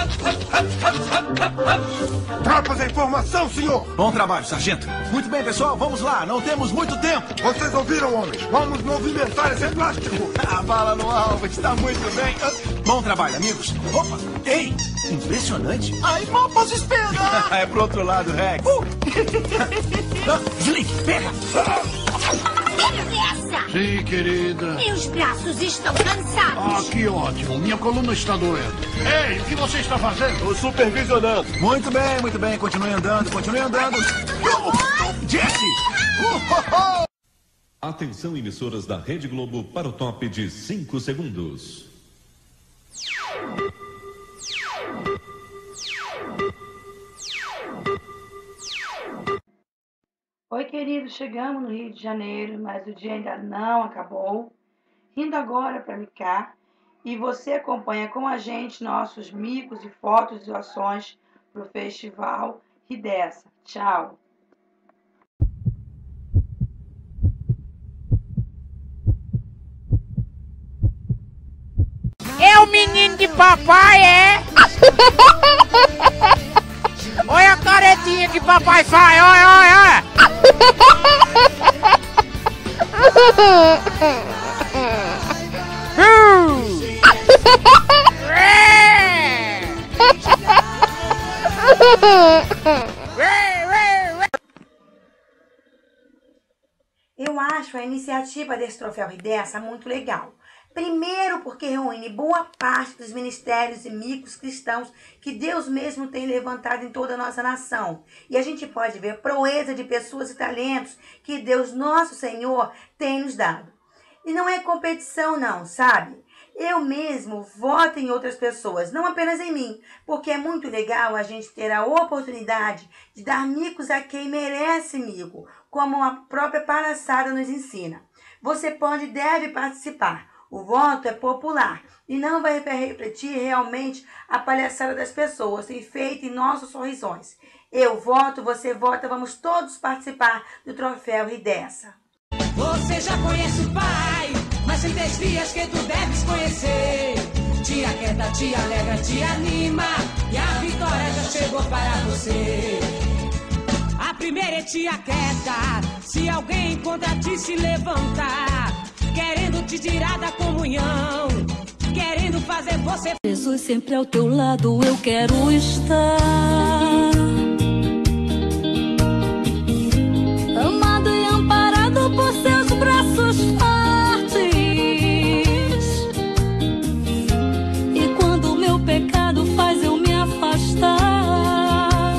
Tropas em formação, senhor! Bom trabalho, sargento. Muito bem, pessoal, vamos lá. Não temos muito tempo. Vocês ouviram, homens? Vamos movimentar esse plástico! A bala no alvo, está muito bem. Bom trabalho, amigos. Opa, ei, impressionante. Ai, mal posso esperar. É pro outro lado, Rex. Slick, pega. Dessa! Sim, querida. Meus braços estão cansados. Ah, que ótimo. Minha coluna está doendo. Ei, o que você está fazendo? Estou supervisionando. Muito bem. Continue andando, continue andando. Jesse! Atenção, emissoras da Rede Globo, para o top de 5 segundos. Oi, querido, chegamos no Rio de Janeiro, mas o dia ainda não acabou. Indo agora para cá e você acompanha com a gente nossos micos e fotos e ações para o Festival Ridessa. Tchau! É o menino de papai, é? Olha a caretinha que papai faz, olha! Eu acho a iniciativa desse Troféu Ridessa muito legal. Primeiro porque reúne boa parte dos ministérios e micos cristãos que Deus mesmo tem levantado em toda a nossa nação. E a gente pode ver a proeza de pessoas e talentos que Deus, nosso Senhor, tem nos dado. E não é competição não, sabe? Eu mesmo voto em outras pessoas, não apenas em mim, porque é muito legal a gente ter a oportunidade de dar micos a quem merece mico, como a própria palhaçada nos ensina. Você pode e deve participar. O voto é popular e não vai refletir realmente a palhaçada das pessoas, feita em nossos sorrisões. Eu voto, você vota, vamos todos participar do Troféu Ridessa. Você já conhece o pai, mas tem 10 filhas que tu deves conhecer. Te aquieta, te alegra, te anima, e a vitória já chegou para você. A primeira é te aquieta, se alguém contra ti se levantar, querendo te tirar da comunhão, querendo fazer você... Jesus sempre ao teu lado eu quero estar, amado e amparado por seus braços fortes. E quando o meu pecado faz eu me afastar,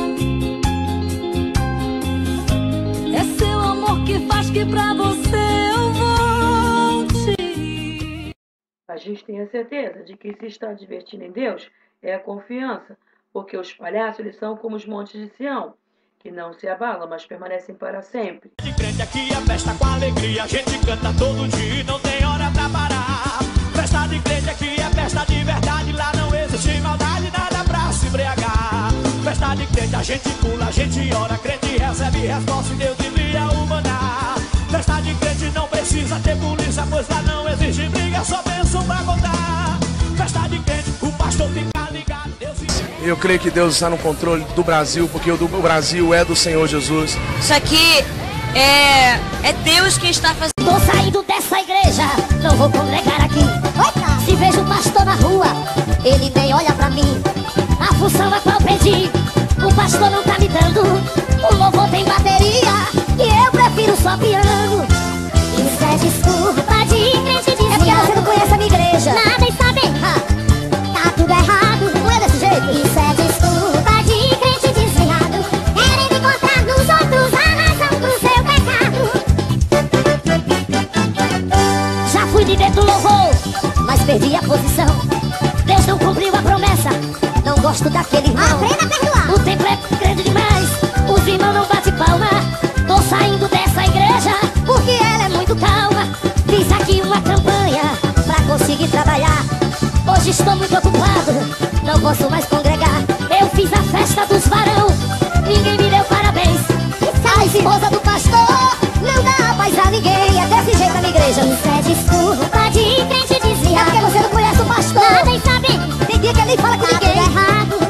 é seu amor que faz que pra você eu volte. A gente tem a certeza de que se está divertindo em Deus é a confiança, porque os palhaços eles são como os montes de Sião, que não se abalam, mas permanecem para sempre. De crente aqui é festa com alegria, a gente canta todo dia e não tem hora pra parar. Festa de crente aqui é festa de verdade, lá não existe maldade, nada pra se embriagar. Festa de crente a gente pula, a gente ora, crente recebe resposta e Deus envia o maná. Festa de crente não precisa ter polícia, pois lá não existe briga, só bênção pra contar. Festa de crente, o pastor fica ligado, Deus envia... Eu creio que Deus está no controle do Brasil, porque o Brasil é do Senhor Jesus. Isso aqui é Deus quem está fazendo. Tô saindo dessa igreja, não vou congregar aqui. Se vejo o pastor na rua, ele nem olha pra mim. A função a qual pedi, o pastor não tá me dando. O louvor tem bateria, e eu prefiro só piano. Isso é desculpa de crente desviado. É porque você não conhece a minha igreja. Nada em saber, tá tudo errado. Não é desse jeito. Isso é desculpa de crente desviado, querendo encontrar nos outros a razão do seu pecado. Já fui líder do louvor, mas perdi a posição. Deus não cumpriu a promessa, não gosto daquele irmão. Aprenda a perdoar. O tempo é grande demais, os irmãos não batem palma. Tô saindo dessa igreja, porque ela é muito calma. Fiz aqui uma campanha pra conseguir trabalhar. Hoje estou muito ocupado, não posso mais congregar. Eu fiz a festa dos varão, ninguém me deu parabéns. A esposa do pastor não dá paz a ninguém. É desse jeito na minha igreja. Isso é desculpa de crente desviado. É porque você não conhece o pastor. Nada em saber. Tem dia que ele fala com ninguém. Tudo errado.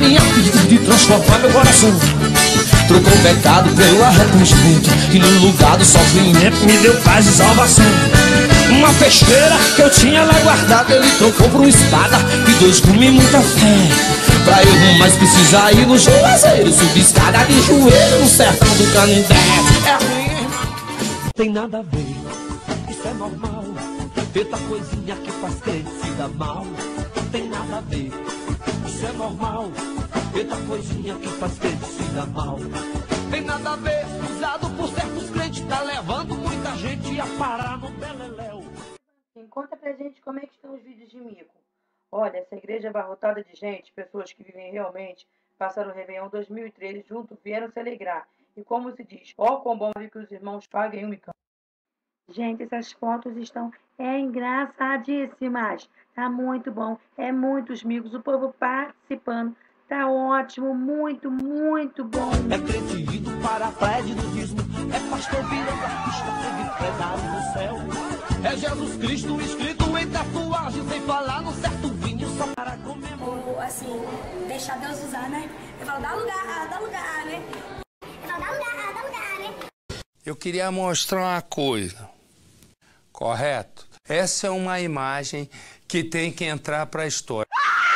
minha vida de transformar meu coração. Trocou o pecado pelo arrependimento, e no lugar do sofrimento me deu paz e salvação. Uma festeira que eu tinha lá guardada, ele trocou por uma espada e dois gumes e muita fé. Pra eu não mais precisar ir no juazeiro, subir escada de joelho no sertão do Canindé. É ruim, irmão. Tem nada a ver, isso é normal. Tanta coisinha que faz crente se dar mal. Tem nada a ver, isso é normal. Tanta coisinha que faz crente se dar mal. Tem nada a ver, usado por certos crentes, tá levando muita gente a parar no beleléu. Conta pra gente como é que estão os vídeos de mico. Olha, essa igreja é abarrotada de gente, pessoas que vivem realmente, passaram o Réveillon 2013 junto, vieram se alegrar. E como se diz, ó quão bom é que os irmãos paguem um micão. Gente, essas fotos estão engraçadíssimas. Tá muito bom, é muitos micos, o povo participando. Tá ótimo, muito, muito bom. É crente indo para a praia de nudismo, é pastor virando artista, secretário no céu. É Jesus Cristo escrito em tatuagem, sem falar no certo vinho só para comemorar. Ou assim, deixar Deus usar, né? Eu falo, dá lugar, né? Eu falo, dá lugar, né? Eu queria mostrar uma coisa, correto? Essa é uma imagem que tem que entrar para a história.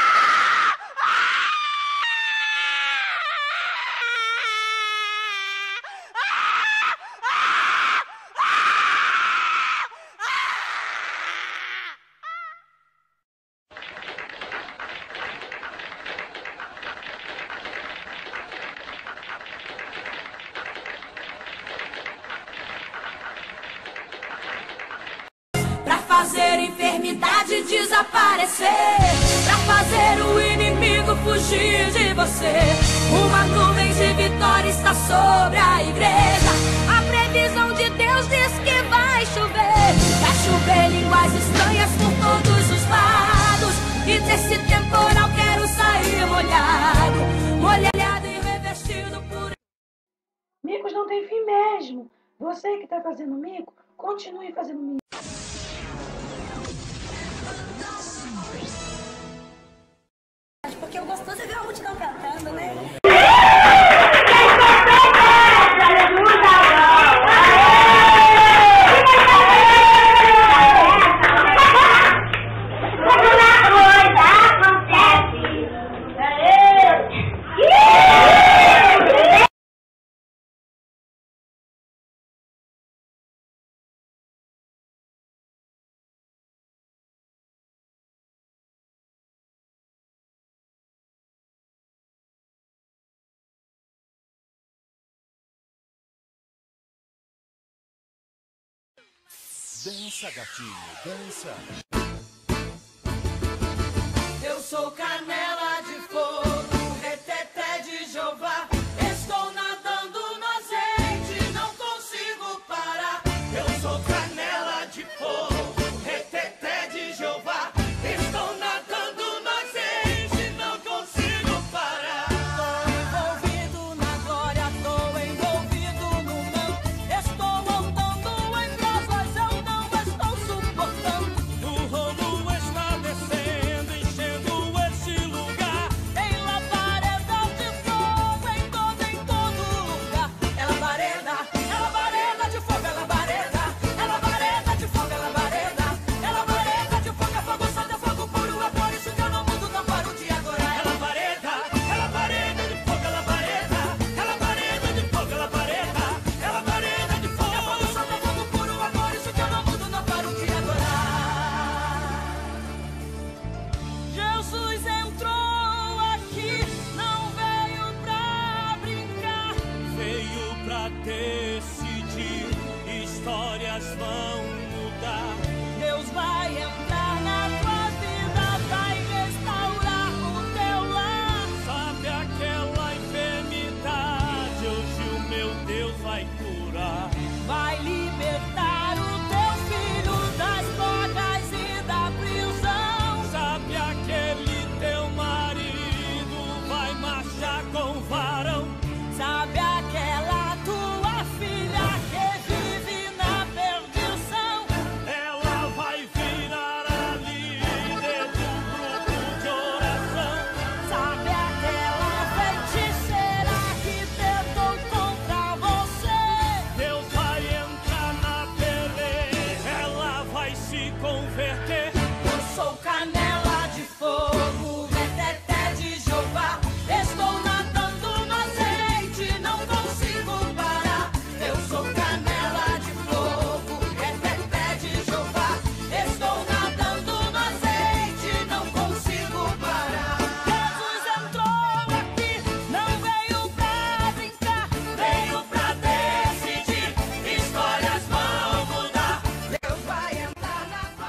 Fazer enfermidade desaparecer, pra fazer o inimigo fugir de você. Uma nuvem de vitória está sobre a igreja. A previsão de Deus diz que vai chover. Vai chover línguas estranhas por todos os lados. E desse temporal quero sair molhado, molhado e revestido por... Micos não tem fim mesmo. Você que tá fazendo mico, continue fazendo mico. Porque o gostoso é ver a multidão cantando, né? Dança, gatinho, dança. Eu sou canela de fogo, reteté de Jeová. Estou nadando no azeite, não consigo parar. Eu sou canela de fogo, reteté de Jeová. Estou nadando no azeite, não consigo parar. Tô envolvido na glória, tô envolvido no não. Estou andando em bravas, eu não estou suportando.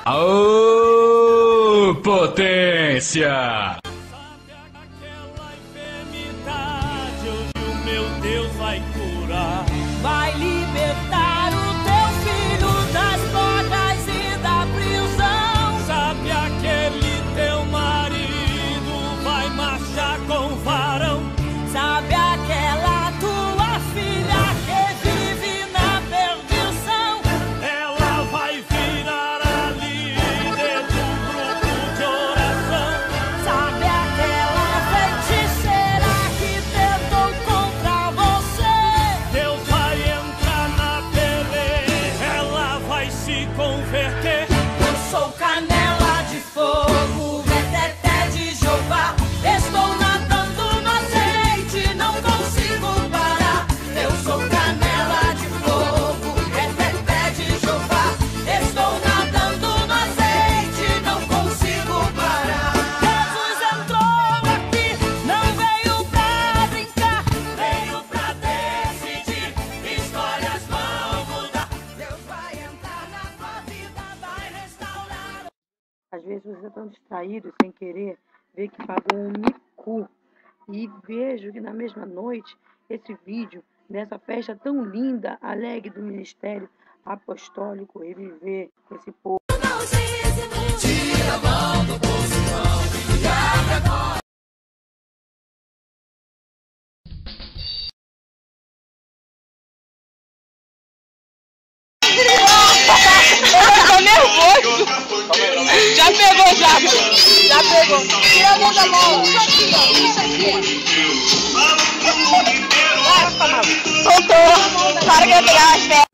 Aô, potência! O meu Deus vai curar, vai libertar o teu filho das drogas e da prisão. Sabe aquele teu marido vai marchar com varão? Sabe aquela tua filha que vive na perdição? Ela vai virar a líder do grupo de oração. Sabe aquela feiticeira que tentou contra você? Deus vai entrar na peleia, ela vai se converter. Eu sou canela de fogo, reteté de Jeová. Estou nadando no azeite, não consigo parar. Eu sou canela de fogo, reteté de Jeová. Estou nadando no azeite, não consigo parar. Jesus entrou aqui, não veio pra brincar, veio pra decidir, histórias vão mudar. Deus vai entrar na tua vida, vai restaurar. Às vezes você está tão distraído, sem querer, vê que pagou um mico. E vejo que na mesma noite, esse vídeo dessa festa tão linda, alegre do Ministério Apostólico Reviver esse povo. Tira a mão do bolsão e abre agora. Eu tô nervoso. Já pegou, já pegou. Tira a mão da mão. Isso aqui, ó. Isso aqui. Soltou. Para que eu pegar as pernas.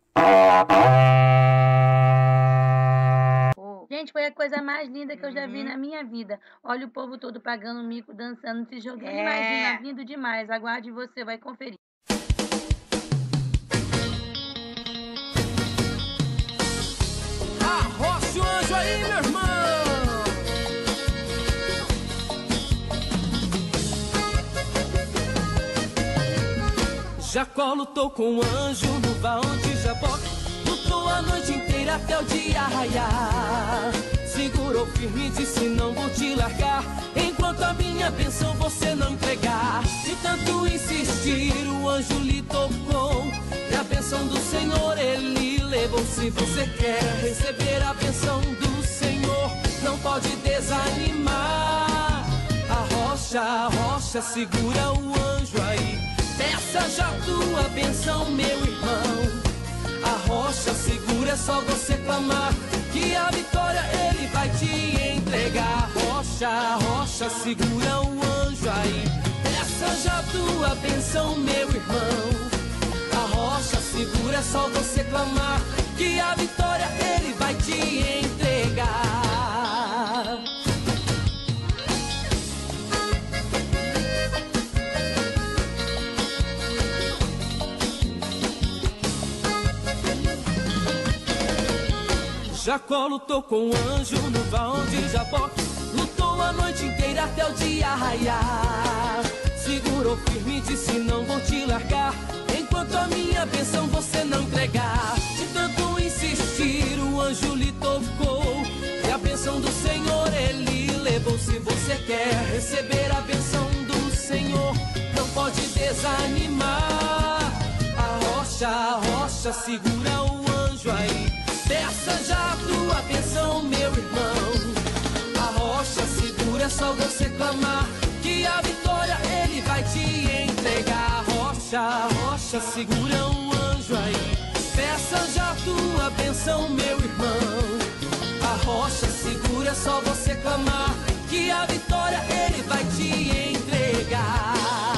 Gente, foi a coisa mais linda que eu já vi na minha vida. Olha o povo todo pagando mico, dançando, se jogando. Imagina, lindo demais. Aguarde, você vai conferir. Arrocha o anjo aí, meu irmão. Jacó lutou com o anjo no vão de Jaboque. Lutou a noite inteira até o dia raiar. Segurou firme e disse: não vou te largar enquanto a minha bênção você não entregar. De tanto insistir, o anjo lhe tocou e a bênção do Senhor ele levou. Se você quer receber a bênção do Senhor, não pode desanimar. A rocha segura o anjo aí. Peça já tua bênção, meu irmão. A rocha segura, é só você clamar, que a vitória ele vai te entregar. Rocha segura o anjo aí. Peça já tua bênção, meu irmão. A rocha segura, é só você clamar, que a vitória ele vai te entregar. Jacó lutou com o anjo no vão de Jaboque. Lutou a noite inteira até o dia raiar. Segurou firme e disse: não vou te largar enquanto a minha bênção você não entregar. De tanto insistir, o anjo lhe tocou e a bênção do Senhor ele levou. Se você quer receber a bênção do Senhor, não pode desanimar. A rocha segura o anjo aí. Peça já a tua bênção, meu irmão. A rocha segura, é só você clamar, que a vitória ele vai te entregar. Rocha segura o anjo aí. Peça já a tua bênção, meu irmão. A rocha segura, é só você clamar, que a vitória ele vai te entregar.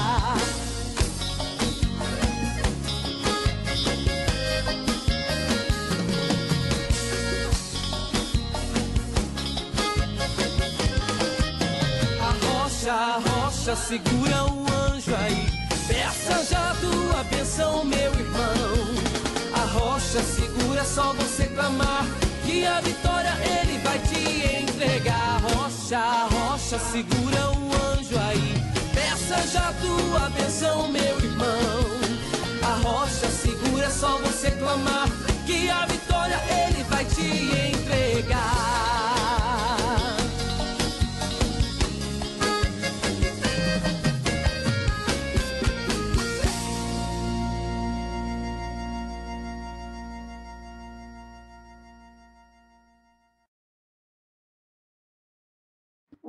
A rocha segura o anjo aí. Peça já a tua bênção, meu irmão. A rocha segura, é só você clamar, que a vitória ele vai te entregar. Rocha segura o anjo aí. Peça já a tua bênção, meu irmão. A rocha segura, é só você clamar, que a vitória ele vai te entregar.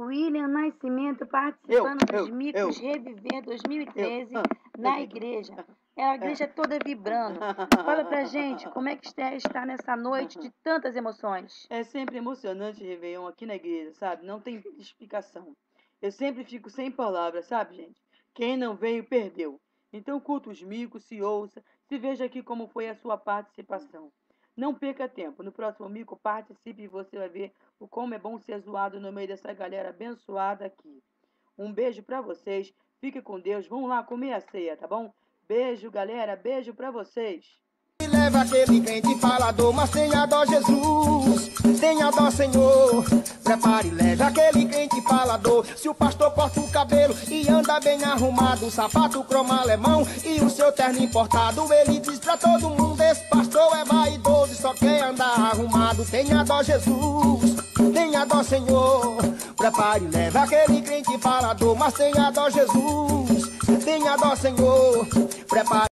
William Nascimento participando dos Micos Reviver 2013 na igreja. É a igreja toda vibrando. Fala pra gente, como é que está nessa noite de tantas emoções? É sempre emocionante Réveillon aqui na igreja, sabe? Não tem explicação. Eu sempre fico sem palavras, sabe, gente? Quem não veio, perdeu. Então curta os micos, se ouça, se veja aqui como foi a sua participação. Não perca tempo. No próximo mico, participe e você vai ver o como é bom ser zoado no meio dessa galera abençoada aqui. Um beijo pra vocês. Fique com Deus. Vamos lá comer a ceia, tá bom? Beijo, galera. Beijo pra vocês. Leva aquele crente falador, mas tenha dó Jesus, tenha dó Senhor. Prepare e leve aquele crente falador. Se o pastor corta o cabelo e anda bem arrumado, o sapato croma alemão e o seu terno importado, ele diz pra todo mundo, esse pastor é vaidoso e só quer andar arrumado. Tenha dó Jesus, tenha dó Senhor. Prepare e leve aquele crente falador, mas tenha dó Jesus, tenha dó Senhor. Prepare